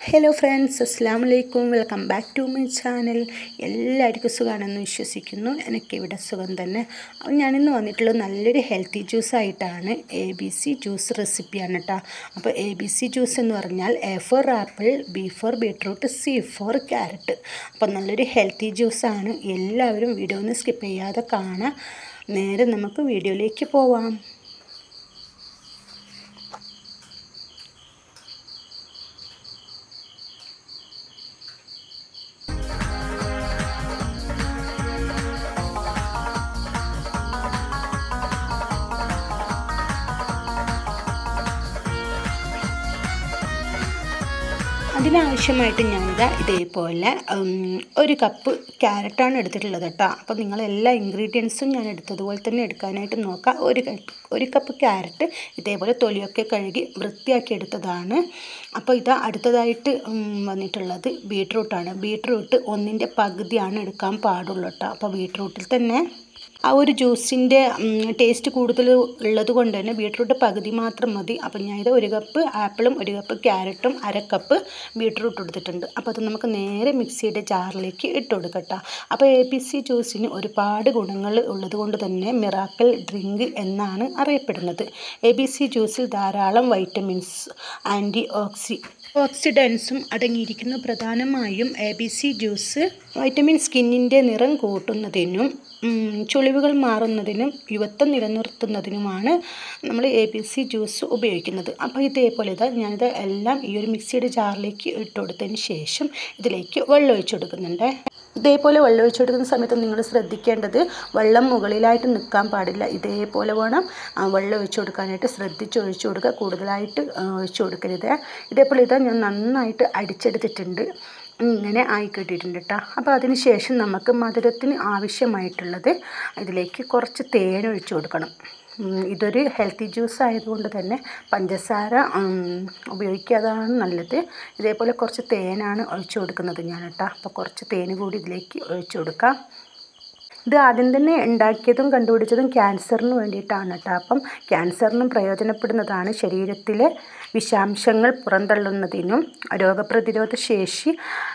Hello friends, അസ്സലാമു അലൈക്കും. Welcome back to my channel. എല്ലാവർക്കും സുഖമാണെന്ന് വിശ്വസിക്കുന്നു. എനിക്കിവിടെ സുഖം തന്നെ. അപ്പോൾ ഞാനിന്ന് വന്നിട്ടുള്ളത് നല്ലൊരു ഹെൽത്തി ജ്യൂസായിട്ടാണ്. ABC ജ്യൂസ് റെസിപ്പിയാണ് കേട്ടോ. അപ്പോൾ ABC ജ്യൂസ് എന്ന് പറഞ്ഞാൽ A for apple, B for beetroot, C for carrot. അപ്പോൾ നല്ലൊരു ഹെൽത്തി ജ്യൂസാണ്. എല്ലാവരും വീഡിയോ ഒന്ന് സ്കിപ്പ് ചെയ്യാതെ കാണാം. നേരെ നമുക്ക് വീഡിയോയിലേക്ക് പോവാം. അതിനാവശ്യമായിട്ട് ഞാനിതാ ഇതേപോലെ ഒരു കപ്പ് ക്യാരറ്റാണ് എടുത്തിട്ടുള്ളത് കേട്ടോ. അപ്പോൾ നിങ്ങളെല്ലാ ഇൻഗ്രീഡിയൻസും ഞാൻ എടുത്തതുപോലെ തന്നെ എടുക്കാനായിട്ട് നോക്കാം. ഒരു കപ്പ് ക്യാരറ്റ് ഇതേപോലെ തൊലിയൊക്കെ കഴുകി വൃത്തിയാക്കി എടുത്തതാണ്. അപ്പോൾ ഇതാ അടുത്തതായിട്ട് വന്നിട്ടുള്ളത് ബീട്രൂട്ടാണ്. ബീട്രൂട്ട് 1/2 പകുതിയാണ് എടുക്കാൻ പാടുള്ളൂ കേട്ടോ. അപ്പോൾ ബീട്രൂട്ടിൽ തന്നെ ആ ഒരു ജ്യൂസിൻ്റെ ടേസ്റ്റ് കൂടുതൽ ഉള്ളത് കൊണ്ട് തന്നെ ബീട്രൂട്ട് പകുതി മാത്രം മതി. അപ്പം ഞാനിത് 1 കപ്പ് ആപ്പിളും 1 കപ്പ് ക്യാരറ്റും 1/2 കപ്പ് ബീട്രൂട്ട് എടുത്തിട്ടുണ്ട്. അപ്പോൾ അത് നമുക്ക് നേരെ മിക്സിയുടെ ജാറിലേക്ക് ഇട്ട് കൊടുക്കട്ടോ. അപ്പോൾ ABC ജ്യൂസിന് ഒരുപാട് ഗുണങ്ങൾ ഉള്ളത് കൊണ്ട് തന്നെ മിറാക്കിൾ ഡ്രിങ്ക് എന്നാണ് അറിയപ്പെടുന്നത്. ABC ജ്യൂസിൽ ധാരാളം വൈറ്റമിൻസ്, ഓക്സിഡൻസും അടങ്ങിയിരിക്കുന്നു. പ്രധാനമായും ABC ജ്യൂസ് വൈറ്റമിൻ സ്കിന്നിൻ്റെ നിറം കൂട്ടുന്നതിനും ചുളിവുകൾ മാറുന്നതിനും യുവത്വം നിലനിർത്തുന്നതിനുമാണ് നമ്മൾ ABC ജ്യൂസ് ഉപയോഗിക്കുന്നത്. അപ്പോൾ ഇതേപോലെ ഞാനിത് എല്ലാം ഈ ഒരു മിക്സിയുടെ ജാറിലേക്ക് ഇട്ട് കൊടുത്തതിന് ശേഷം ഇതിലേക്ക് വെള്ളം ഒഴിച്ച് കൊടുക്കുന്നുണ്ട്. ഇതേപോലെ വെള്ളം ഒഴിച്ച് കൊടുക്കുന്ന സമയത്ത് നിങ്ങൾ ശ്രദ്ധിക്കേണ്ടത് വെള്ളം മുകളിലായിട്ട് നിൽക്കാൻ പാടില്ല. ഇതേപോലെ വേണം വെള്ളം ഒഴിച്ച് കൊടുക്കാനായിട്ട്. ശ്രദ്ധിച്ച് ഒഴിച്ച് കൊടുക്കുക, കൂടുതലായിട്ട് ഒഴിച്ച് കൊടുക്കരുത്. ഇതേപോലെ ഞാൻ നന്നായിട്ട് അടിച്ചെടുത്തിട്ടുണ്ട്. ഇങ്ങനെ ആയി കിട്ടിയിട്ടുണ്ട് കേട്ടോ. അപ്പോൾ അതിന് ശേഷം നമുക്ക് മധുരത്തിന് ആവശ്യമായിട്ടുള്ളത് ഇതിലേക്ക് കുറച്ച് തേൻ ഒഴിച്ച് കൊടുക്കണം. ഇതൊരു ഹെൽത്തി ജ്യൂസ് ആയതുകൊണ്ട് തന്നെ പഞ്ചസാര ഉപയോഗിക്കാതാണ് നല്ലത്. ഇതേപോലെ കുറച്ച് തേനാണ് ഒഴിച്ച് കൊടുക്കുന്നത് ഞാൻ കേട്ടോ. അപ്പോൾ കുറച്ച് തേൻ കൂടി ഇതിലേക്ക് ഒഴിച്ച് കൊടുക്കാം. ഇത് ആദ്യം തന്നെ ഉണ്ടാക്കിയതും കണ്ടുപിടിച്ചതും ക്യാൻസറിന് വേണ്ടിയിട്ടാണ് കേട്ടോ. അപ്പം ക്യാൻസറിനും പ്രയോജനപ്പെടുന്നതാണ്. ശരീരത്തിലെ വിഷാംശങ്ങൾ പുറന്തള്ളുന്നതിനും രോഗപ്രതിരോധ ശേഷി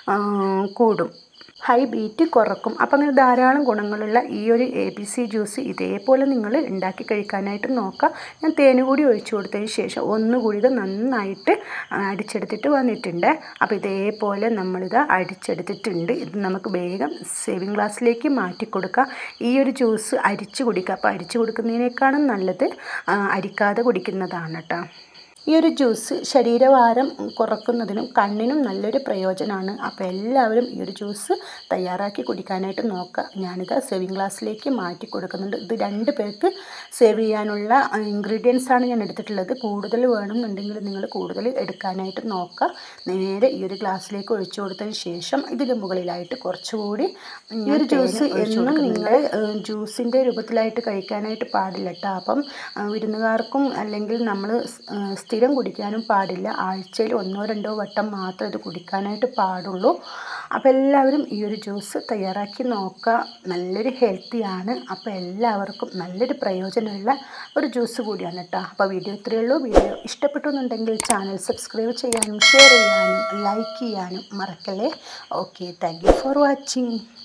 കൂടും, ഹൈ ബീറ്റ് കുറക്കും. അപ്പം അങ്ങനെ ധാരാളം ഗുണങ്ങളുള്ള ഈ ഒരു ABC ജ്യൂസ് ഇതേപോലെ നിങ്ങൾ ഉണ്ടാക്കി കഴിക്കാനായിട്ട് നോക്കാം. ഞാൻ തേന് കൂടി ഒഴിച്ചു കൊടുത്തതിന് ശേഷം ഒന്നുകൂടി ഇത് നന്നായിട്ട് അടിച്ചെടുത്തിട്ട് വന്നിട്ടുണ്ട്. അപ്പോൾ ഇതേപോലെ നമ്മളിത് അടിച്ചെടുത്തിട്ടുണ്ട്. ഇത് നമുക്ക് വേഗം സേവിങ് ഗ്ലാസ്സിലേക്ക് മാറ്റി കൊടുക്കാം. ഈ ഒരു ജ്യൂസ് അരിച്ച് കുടിക്കുക. അപ്പോൾ അരിച്ച് കൊടുക്കുന്നതിനേക്കാളും നല്ലത് അരിക്കാതെ കുടിക്കുന്നതാണ് കേട്ടോ. ഈ ഒരു ജ്യൂസ് ശരീരഭാരം കുറക്കുന്നതിനും കണ്ണിനും നല്ലൊരു പ്രയോജനമാണ്. അപ്പോൾ എല്ലാവരും ഈ ഒരു ജ്യൂസ് തയ്യാറാക്കി കുടിക്കാനായിട്ട് നോക്കുക. ഞാനിത് സേവിങ് ഗ്ലാസ്സിലേക്ക് മാറ്റി കൊടുക്കുന്നുണ്ട്. ഇത് 2 പേർക്ക് സേവ് ചെയ്യാനുള്ള ഇൻഗ്രീഡിയൻസാണ് ഞാൻ എടുത്തിട്ടുള്ളത്. കൂടുതൽ വേണമെന്നുണ്ടെങ്കിൽ നിങ്ങൾ കൂടുതൽ എടുക്കാനായിട്ട് നോക്കുക. നേരെ ഈ ഒരു ഗ്ലാസ്സിലേക്ക് ഒഴിച്ചു കൊടുത്തതിന് ശേഷം ഇതിന് മുകളിലായിട്ട് കുറച്ചുകൂടി ഈ ഒരു ജ്യൂസ് എന്നും നിങ്ങൾ ജ്യൂസിൻ്റെ രൂപത്തിലായിട്ട് കഴിക്കാനായിട്ട് പാടില്ല കേട്ടോ. അപ്പം വിരുന്നുകാർക്കും അല്ലെങ്കിൽ നമ്മൾ സ്ഥിരം കുടിക്കാനും പാടില്ല. ആഴ്ചയിൽ 1-2 വട്ടം മാത്രം ഇത് കുടിക്കാനായിട്ട് പാടുള്ളൂ. അപ്പോൾ എല്ലാവരും ഈ ഒരു ജ്യൂസ് തയ്യാറാക്കി നോക്കുക. നല്ലൊരു ഹെൽത്തിയാണ്. അപ്പോൾ എല്ലാവർക്കും നല്ലൊരു പ്രയോജനമുള്ള ഒരു ജ്യൂസ് കൂടിയാണ് കേട്ടോ. അപ്പോൾ വീഡിയോ ഇത്രയേ ഉള്ളൂ. വീഡിയോ ഇഷ്ടപ്പെട്ടു എന്നുണ്ടെങ്കിൽ ചാനൽ സബ്സ്ക്രൈബ് ചെയ്യാനും ഷെയർ ചെയ്യാനും ലൈക്ക് ചെയ്യാനും മറക്കല്ലേ. Okay, thank you for watching.